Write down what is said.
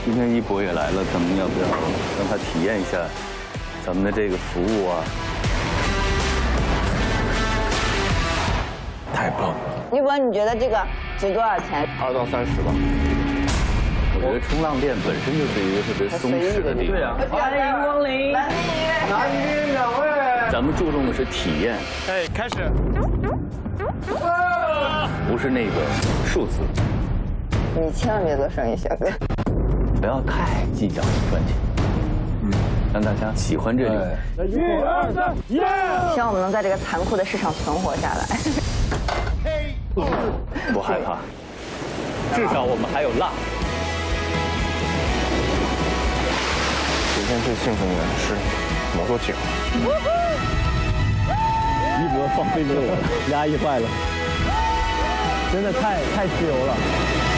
今天一博也来了，咱们要不要让他体验一下咱们的这个服务啊？太棒了！ 一博，你觉得这个值多少钱 ？2到30吧。 我觉得冲浪店本身就是一个特别松弛的地方。对啊， 欢迎光临。 男女2位。 咱们注重的是体验。 哎，开始。 不是那个数字。 你千万别做生意，小哥。 不要太计较赚钱。让大家喜欢这里。 1、2、3，耶！ 希望我们能在这个残酷的市场存活下来。 不害怕，至少我们还有辣。 今天最兴奋的是摩托艇。 一博放飞自我，压抑坏了，真的太自由了。